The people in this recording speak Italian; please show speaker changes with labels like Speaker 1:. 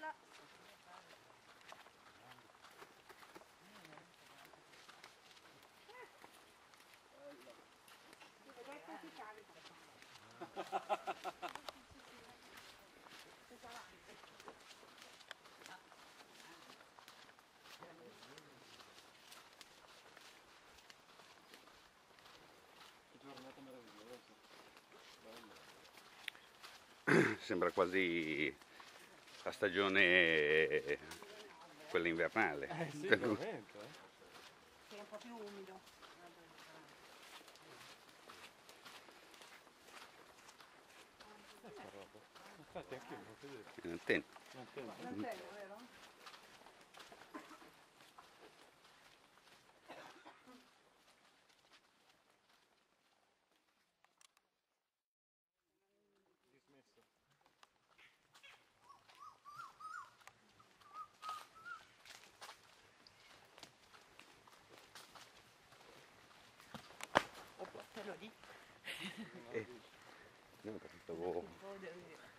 Speaker 1: bella.
Speaker 2: Giornata meravigliosa.
Speaker 3: Sembra quasi la stagione quella invernale.
Speaker 2: Sì, veramente.
Speaker 1: Che è un po' più umido.
Speaker 2: Sta roba. Infatti anche io non vedevo.
Speaker 3: In antenna.
Speaker 1: L'antenna, vero?
Speaker 2: Dismesso.
Speaker 1: Te lo dico.
Speaker 3: No, perché stavo...
Speaker 1: Devo dire.